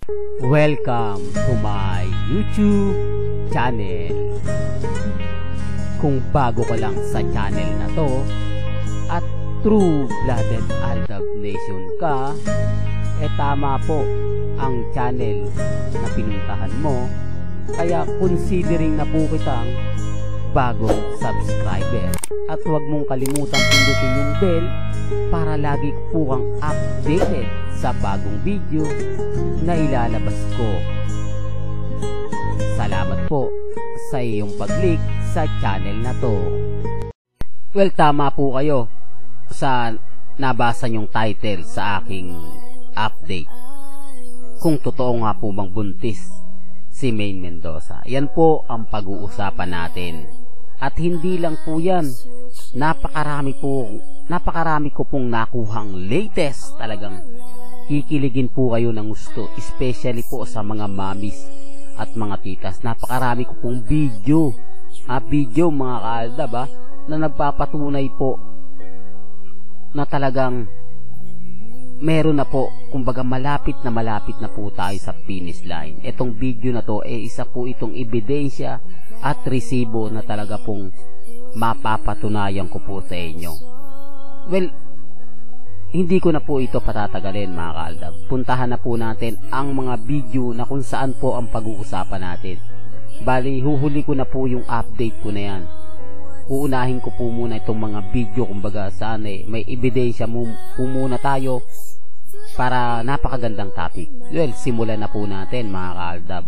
Welcome to my YouTube channel. Kung bago ka lang sa channel na to at true-blooded Aldab Nation ka, tama po ang channel na pinuntahan mo, kaya considering na po kitang bagong subscriber. At huwag mong kalimutan pindutin yung bell para lagi po kang updated sa bagong video na ilalabas ko. Salamat po sa iyong pag-click sa channel na to. Well, tama po kayo sa nabasa nyong title sa aking update. Kung totoo nga po bang buntis si Maine Mendoza. Yan po ang pag-uusapan natin. At hindi lang po yan, napakarami ko pong nakuhang latest. Talagang kikiligin po kayo ng gusto, especially po sa mga mamis at mga titas. Napakarami ko pong video mga kaaldab na nagpapatunay po na talagang meron na po, kumbaga malapit na po tayo sa finish line. Itong video na to isa po itong ebidensya at resibo na talaga pong mapapatunayan ko po sa inyo. Well, hindi ko na po ito patatagalin mga kaaldab. Puntahan na po natin ang mga video na kung saan po ang pag-uusapan natin. Bali, huhuli ko na po yung update ko na yan. Uunahin ko po muna itong mga video, kumbaga saan may ebidensya po muna tayo para napakagandang topic. Well, simulan na po natin mga kaaldab.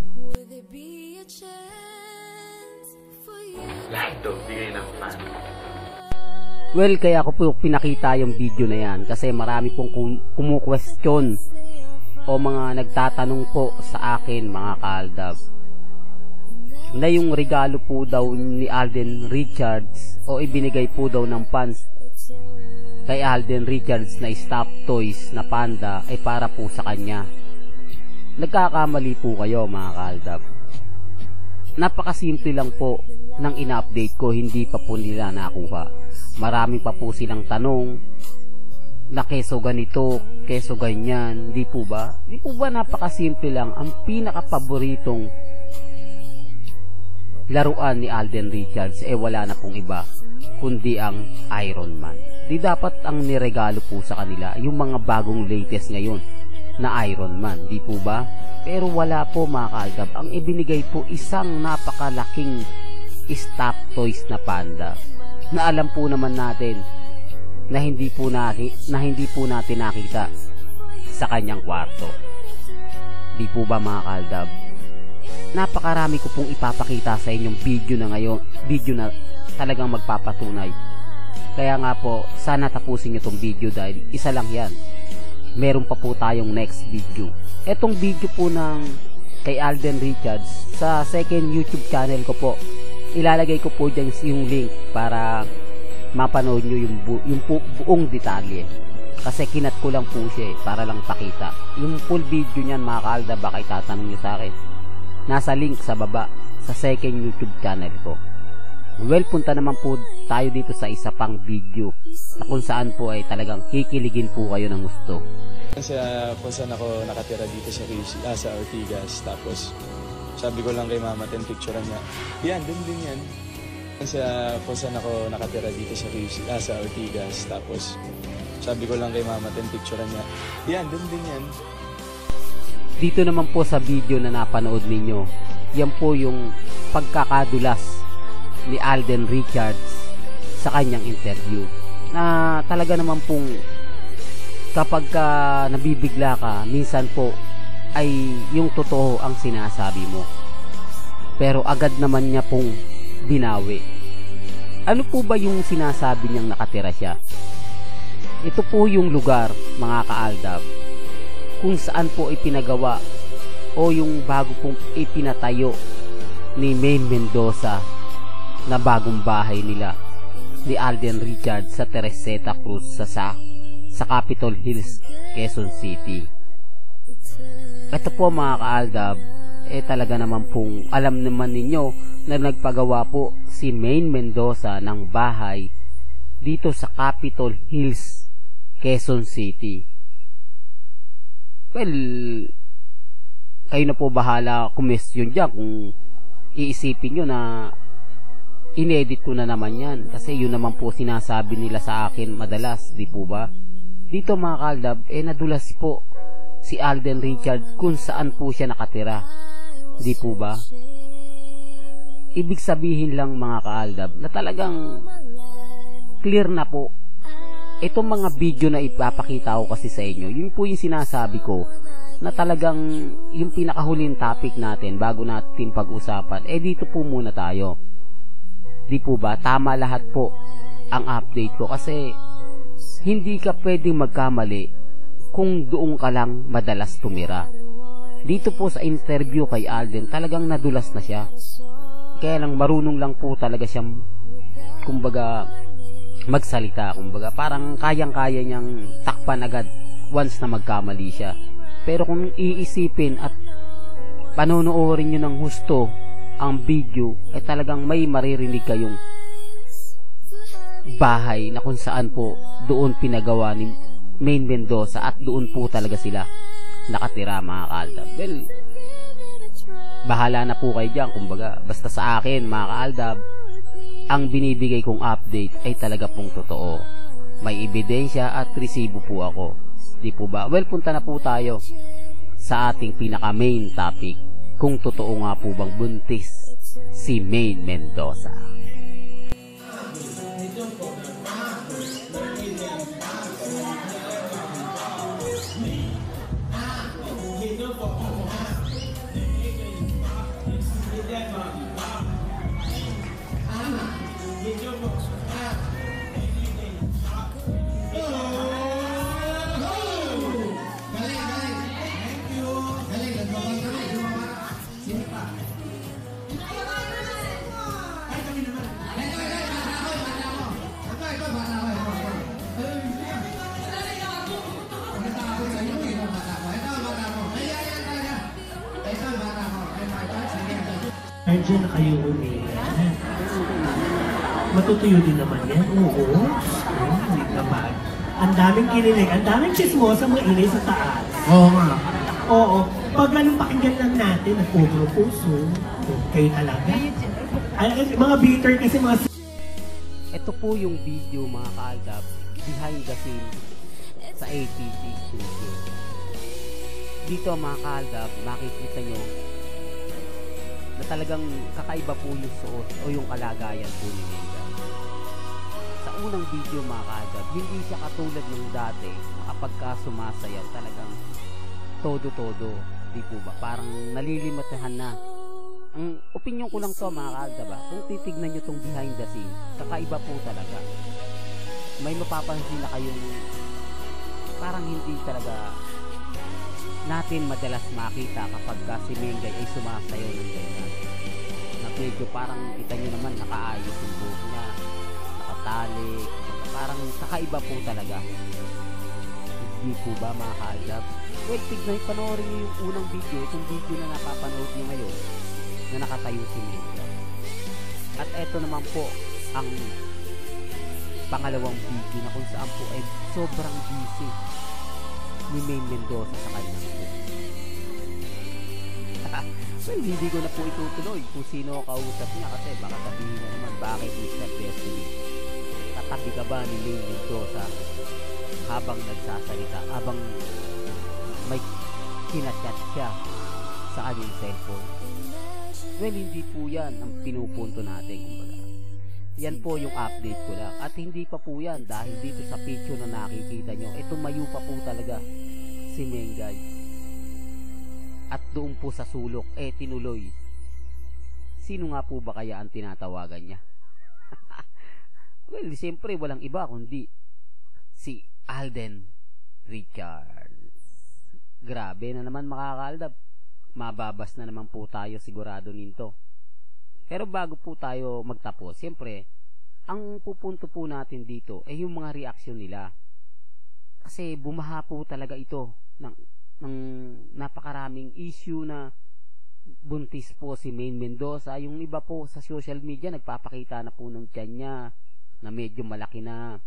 Lahat daw, bigay ng fan. Well, kaya ko po pinakita yung video na yan kasi marami pong kumu-question o mga nagtatanong po sa akin mga kaaldab na yung regalo po daw ni Alden Richards o ibinigay po daw ng fans kay Alden Richards na stuffed toys na panda ay para po sa kanya. Nagkakamali po kayo mga kaaldab. Napakasimple lang po ng ina-update ko, hindi pa po nila nakuha. Marami pa po silang tanong na keso ganito, keso ganyan, di po ba? Di po ba napakasimple lang? Ang pinaka-paboritong laruan ni Alden Richards wala na pong iba kundi ang Iron Man. Di dapat ang niregalo po sa kanila yung mga bagong latest ngayon na Iron Man, di po ba? Pero wala po mga kaaldab. Ang ibinigay po isang napakalaking stuffed toys na panda na alam po naman natin na hindi po natin nakita sa kanyang kwarto. Di po ba mga kaaldab? Napakarami ko pong ipapakita sa inyong video na talagang magpapatunay. Kaya nga po, sana tapusin nyo tong video dahil isa lang yan. Meron pa po tayong next video. Etong video po ng kay Alden Richards sa second YouTube channel ko po. Ilalagay ko po dyan yung link para mapanood nyo yung buong detalye. Kasi kinat ko lang po siya para lang pakita. Yung full video nyan mga kaaldab, baka itatanong nyo sa akin. Nasa link sa baba sa second YouTube channel ko. Well, punta naman po tayo dito sa isa pang video na kung saan po ay talagang kikiligin po kayo ng gusto. Kung saan ako nakatira dito sa Ortigas, tapos sabi ko lang kay mama, picturean niya. Yan, dun din yan. Kung saan ako nakatira dito sa Ortigas, tapos sabi ko lang kay mama, picturean niya. Yan, dun din yan. Dito naman po sa video na napanood ninyo, yan po yung pagkakadulas ni Alden Richards sa kanyang interview. Na talaga naman pong kapag nabibigla ka, minsan po ay yung totoo ang sinasabi mo. Pero agad naman niya pong binawi. Ano po ba yung sinasabi niyang nakatira siya? Ito po yung lugar, mga kaaldab, kung saan po ipinagawa o yung bago pong ipinatayo ni Maine Mendoza na bagong bahay nila ni Alden Richards sa Teresita Cruz sa Capitol Hills, Quezon City. Ito po mga kaaldab, talaga naman pong alam naman ninyo na nagpagawa po si Maine Mendoza ng bahay dito sa Capitol Hills, Quezon City. Well, Kayo na po bahala question dyan kung iisipin nyo na inedit ko na naman yan. Kasi yun naman po sinasabi nila sa akin madalas, di po ba? Dito mga kaaldab, nadulas po si Alden Richard kung saan po siya nakatira. Di po ba? Ibig sabihin lang mga kaaldab na talagang clear na po. Itong mga video na ipapakita ko kasi sa inyo, yun po yung sinasabi ko na talagang yung pinakahuling topic natin bago natin pag-usapan, dito po muna tayo. Di po ba? Tama lahat po ang update ko kasi hindi ka pwedeng magkamali kung doon ka lang madalas tumira. Dito po sa interview kay Alden, talagang nadulas na siya. Kaya lang marunong lang po talaga siyang kumbaga magsalita, kumbaga parang kayang-kaya niyang takpan agad once na magkamali siya. Pero kung iisipin at panonoorin nyo ng husto ang video, talagang may maririnig kayong bahay na kung saan po doon pinagawa ni Maine Mendoza at doon po talaga sila nakatira mga kaaldab. Well, bahala na po kayo dyan. Kumbaga, basta sa akin mga kaaldab, ang binibigay kong update ay talaga pong totoo. May ebidensya at resibo po ako. Di po ba? Well, punta na po tayo sa ating pinaka main topic. Kung totoo nga po bang buntis si Maine Mendoza. Nandiyan na kayo ulit. Matutuyo din naman yan. Oo. Hindi naman. Ang daming kinilig, ang daming chismosa mga inay sa taas. Oo nga. Oo. Pag ganun pakinggan lang natin, nagpupuso. Kayo talaga. Ay, mga bitter kasi mga... Ito po yung video mga kaaldab behind the scene sa ATG Studio. Dito mga kaaldab, makikita nyo na talagang kakaiba po yung suot o yung kalagayan po ni Mendoza. Sa unang video mga kaaldab, hindi siya katulad ng dati na kapag ka sumasayaw talagang todo-todo, di po ba? Parang nalilimatahan na. Ang opinion ko lang to mga kaaldab, kung titignan nyo tong behind the scene, kakaiba po talaga. May mapapansin na kayong parang hindi talaga natin madalas makita kapag si Mengay ay sumasayaw ng ganyan. Na medyo parang kita nyo naman nakaayos yung buhok niya, nakatali, parang kakaiba po talaga. Hindi po ba mga kaaldab? Well, tignan, panoorin nyo yung unang video, itong video na napapanood nyo ngayon na nakatayo si Mengay. At eto naman po ang pangalawang video na kung saan po ay sobrang busy ni Maine Mendoza sa kanyang book. Well, hindi ko na po itutuloy kung sino kausap niya kasi baka sabihin na naman bakit Mr. Destiny. Katabi ka ba ni Maine Mendoza habang nagsasalita, habang may kinachat siya sa kanyang cellphone? Well, hindi po yan ang pinupunto natin, kumbaga. Yan po yung update ko lang. At hindi pa po yan dahil dito sa picture na nakikita nyo, tumayo pa po talaga si Mengay. At doon po sa sulok, tinuloy. Sino nga po ba kaya ang tinatawagan niya? Well, siyempre walang iba kundi si Alden Richards. Grabe na naman makakaaldab. Mababas na naman po tayo sigurado nito. Pero bago po tayo magtapos, siyempre, ang pupunto po natin dito ay yung mga reaksyon nila. Kasi bumaha po talaga ito ng napakaraming issue na buntis po si Maine Mendoza. Yung iba po sa social media nagpapakita na po ng tiyan niya na medyo malaki na.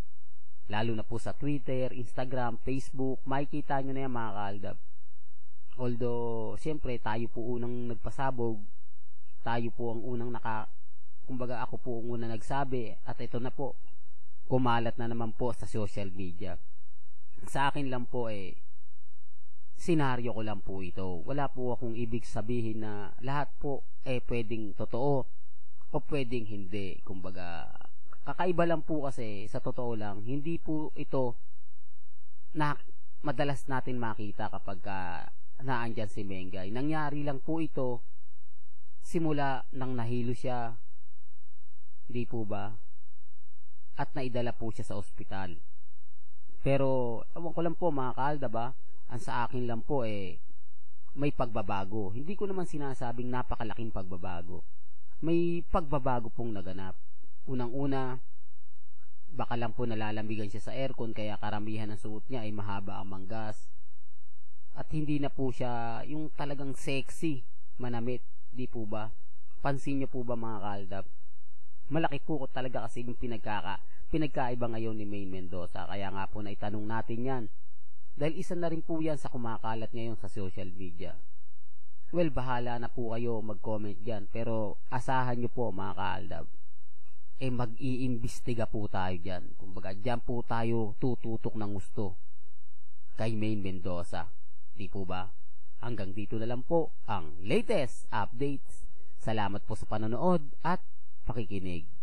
Lalo na po sa Twitter, Instagram, Facebook, makikita nyo na yan mga kaaldab. Although, siyempre, tayo po unang nagpasabog, tayo po ang unang kumbaga ako po ang unang nagsabi, at ito na po, kumalat na naman po sa social media. Sa akin lang po senaryo ko lang po ito. Wala po akong ibig sabihin na lahat po pwedeng totoo o pwedeng hindi. Kumbaga, kakaiba lang po kasi sa totoo lang, hindi po ito na madalas natin makita kapag naandyan si Mengay. Nangyari lang po ito simula nang nahilo siya, hindi po ba? At naidala po siya sa ospital. Pero, ewan ko lang po mga kaalda ba, ang sa akin lang po may pagbabago. Hindi ko naman sinasabing napakalaking pagbabago. May pagbabago pong naganap. Unang-una, baka lang po nalalamigan siya sa aircon kaya karamihan ng suot niya ay mahaba ang manggas. At hindi na po siya yung talagang sexy, manamit, di po ba? Pansin niyo po ba mga kaldap? Malaki po talaga kasi yung pinagkaiba ngayon ni Maine Mendoza. Kaya nga po naitanong natin yan. Dahil isa na rin po yan sa kumakalat ngayon sa social media. Well, bahala na po kayo mag-comment dyan. Pero asahan nyo po mga kaaldab. Mag-iimbestiga po tayo dyan. Kumbaga dyan po tayo tututok ng gusto kay Maine Mendoza. Di po ba? Hanggang dito na lang po ang latest updates. Salamat po sa panonood at pakikinig.